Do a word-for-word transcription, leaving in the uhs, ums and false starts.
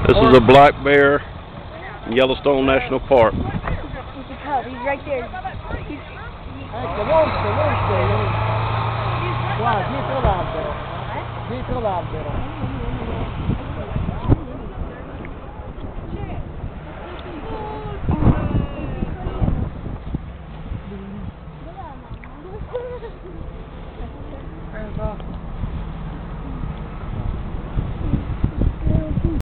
This is a black bear in Yellowstone National Park. He's a cub. He's right there. He's, Guarda, dietro l'albero. Dietro l'albero.